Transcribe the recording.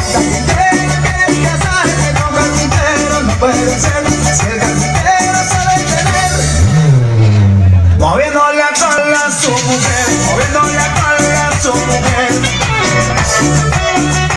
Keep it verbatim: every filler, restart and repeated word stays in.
carpintero que sabe que con carpintero no puede ser. Si el carpintero sabe tener moviendo la cola a su mujer.